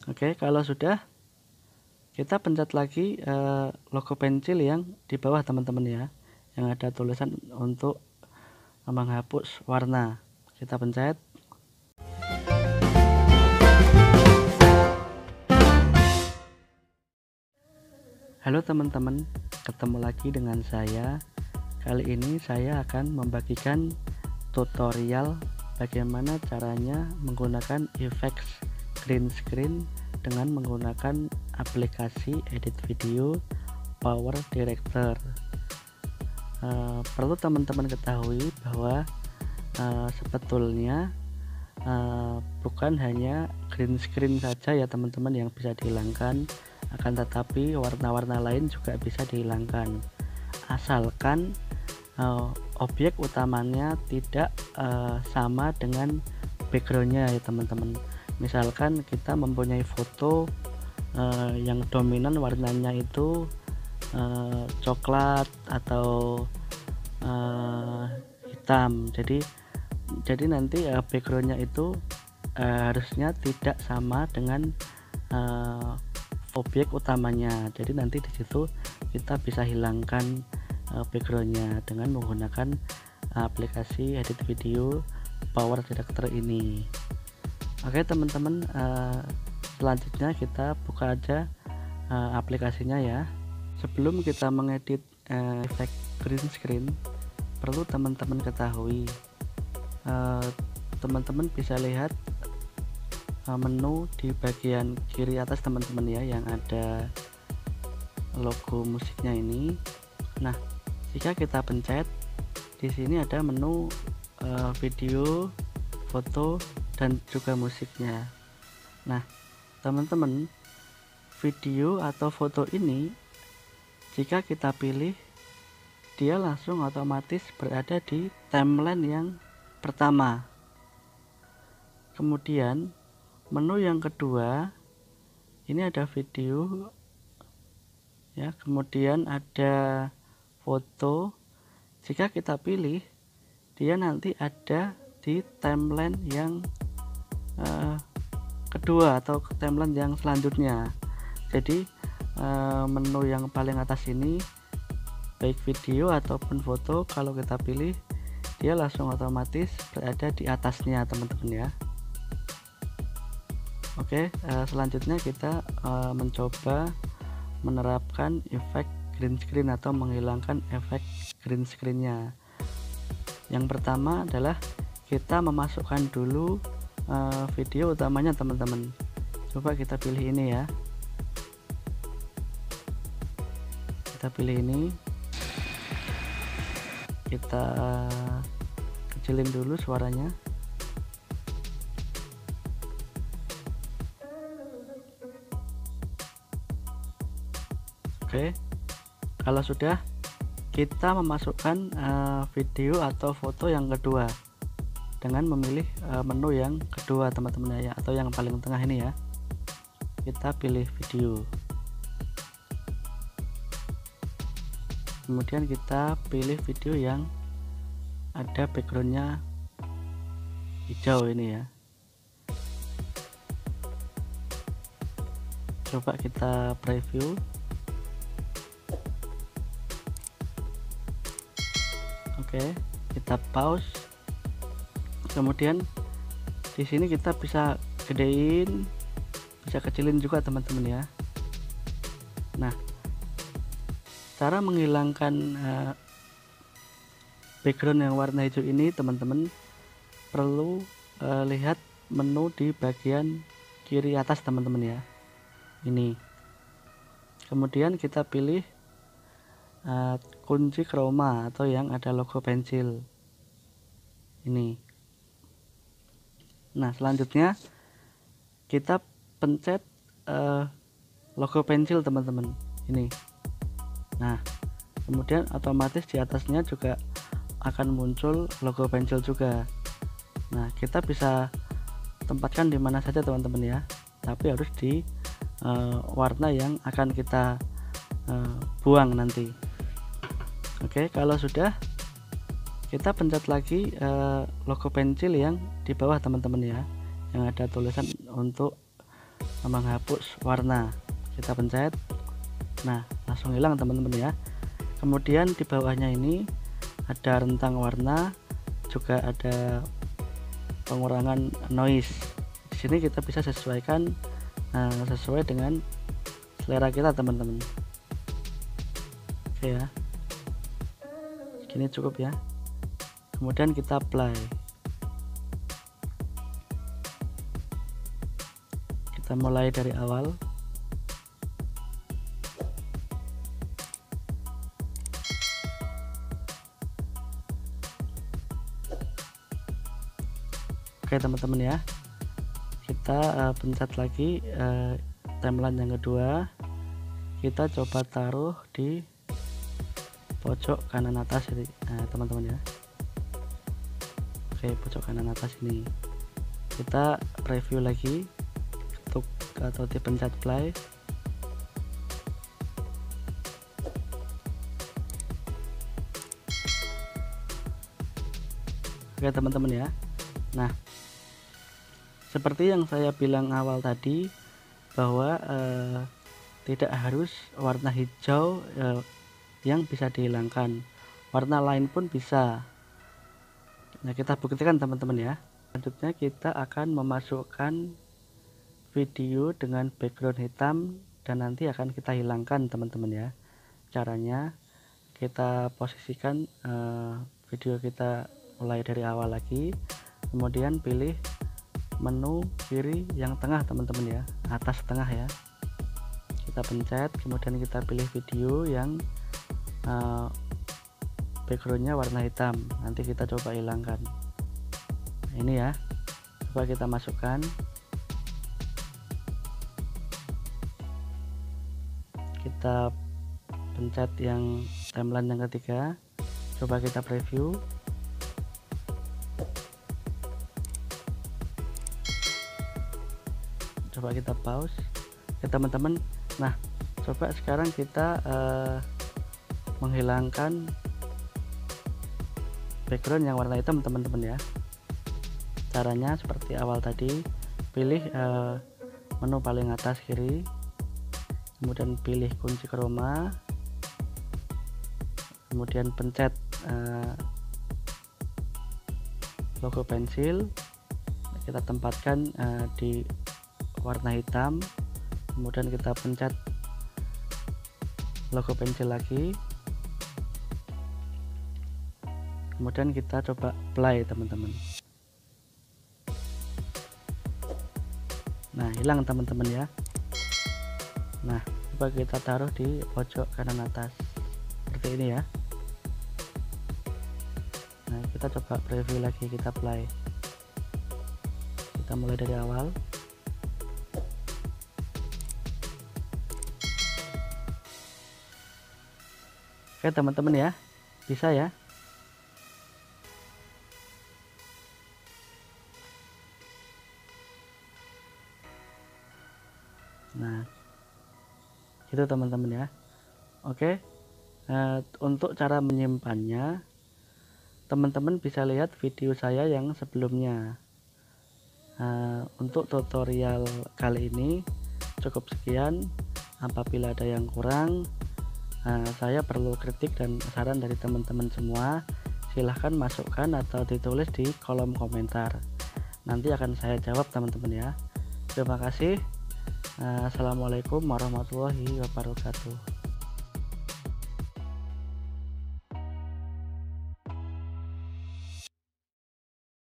Oke, kalau sudah, kita pencet lagi logo pensil yang di bawah teman-teman ya, yang ada tulisan untuk menghapus warna. Kita pencet. Halo teman-teman, ketemu lagi dengan saya. Kali ini saya akan membagikan tutorial bagaimana caranya menggunakan efek green screen dengan menggunakan aplikasi edit video Power Director. Perlu teman-teman ketahui bahwa sebetulnya bukan hanya green screen saja ya teman-teman yang bisa dihilangkan, akan tetapi warna-warna lain juga bisa dihilangkan asalkan objek utamanya tidak sama dengan backgroundnya ya teman-teman. Misalkan kita mempunyai foto yang dominan warnanya itu coklat atau hitam, jadi nanti backgroundnya itu harusnya tidak sama dengan objek utamanya. Jadi nanti di situ kita bisa hilangkan backgroundnya dengan menggunakan aplikasi edit video Power Director ini. Oke teman-teman, selanjutnya kita buka aja aplikasinya ya. Sebelum kita mengedit efek green screen, perlu teman-teman ketahui, teman-teman bisa lihat menu di bagian kiri atas teman-teman ya, yang ada logo musiknya ini. Nah, jika kita pencet di sini ada menu video, foto, dan juga musiknya. Nah, teman-teman, video atau foto ini jika kita pilih, dia langsung otomatis berada di timeline yang pertama. Kemudian menu yang kedua ini ada video ya, kemudian ada foto. Jika kita pilih, dia nanti ada di timeline yang kedua atau timeline yang selanjutnya. Jadi menu yang paling atas ini baik video ataupun foto, kalau kita pilih dia langsung otomatis berada di atasnya teman-teman ya. Oke, selanjutnya kita mencoba menerapkan efek green screen atau menghilangkan efek green screennya. Yang pertama adalah kita memasukkan dulu video utamanya teman-teman. Coba kita pilih ini ya, kita pilih ini, kita kecilin dulu suaranya. Oke, kalau sudah, kita memasukkan video atau foto yang kedua dengan memilih menu yang kedua teman-teman ya, atau yang paling tengah ini ya. Kita pilih video, kemudian kita pilih video yang ada backgroundnya hijau ini ya. Coba kita preview. Oke, kita pause. Kemudian di sini kita bisa gedein, bisa kecilin juga teman-teman ya. Nah, cara menghilangkan background yang warna hijau ini teman-teman perlu lihat menu di bagian kiri atas teman-teman ya, ini. Kemudian kita pilih kunci chroma atau yang ada logo pensil ini. Nah, selanjutnya kita pencet logo pensil teman-teman ini. Nah, kemudian otomatis di atasnya juga akan muncul logo pensil juga. Nah, kita bisa tempatkan di mana saja teman-teman ya, tapi harus di warna yang akan kita buang nanti. Oke, kalau sudah, kita pencet lagi logo pensil yang di bawah teman-teman ya, yang ada tulisan untuk menghapus warna, kita pencet. Nah, langsung hilang teman-teman ya. Kemudian di bawahnya ini ada rentang warna, juga ada pengurangan noise. Di sini kita bisa sesuaikan sesuai dengan selera kita teman-teman. Oke ya, segini cukup ya. Kemudian kita play. Kita mulai dari awal. Oke teman-teman ya, kita pencet lagi timeline yang kedua. Kita coba taruh di pojok kanan atas ini teman-teman ya. Oke, pojok kanan atas ini kita preview lagi, ketuk atau dipencet play. Oke teman-teman ya. Nah, seperti yang saya bilang awal tadi bahwa tidak harus warna hijau yang bisa dihilangkan, warna lain pun bisa. Nah, kita buktikan teman-teman ya. Selanjutnya kita akan memasukkan video dengan background hitam dan nanti akan kita hilangkan teman-teman ya. Caranya kita posisikan video kita mulai dari awal lagi, kemudian pilih menu kiri yang tengah teman-teman ya, atas tengah ya. Kita pencet, kemudian kita pilih video yang backgroundnya warna hitam, nanti kita coba hilangkan. Nah, ini ya, coba kita masukkan. Kita pencet yang timeline yang ketiga, coba kita preview. Coba kita pause ya teman-teman. Nah, coba sekarang kita menghilangkan background yang warna hitam teman-teman ya. Caranya seperti awal tadi, pilih menu paling atas kiri, kemudian pilih kunci chroma, kemudian pencet logo pensil, kita tempatkan di warna hitam, kemudian kita pencet logo pensil lagi, kemudian kita coba play teman-teman. Nah, hilang teman-teman ya. Nah, coba kita taruh di pojok kanan atas seperti ini ya. Nah, kita coba preview lagi, kita play. Kita mulai dari awal. Oke teman-teman ya, bisa ya. Nah, itu teman-teman ya. Oke, untuk cara menyimpannya, teman-teman bisa lihat video saya yang sebelumnya. Untuk tutorial kali ini cukup sekian. Apabila ada yang kurang, saya perlu kritik dan saran dari teman-teman semua. Silahkan masukkan atau ditulis di kolom komentar. Nanti akan saya jawab teman-teman ya. Terima kasih. Assalamualaikum warahmatullahi wabarakatuh.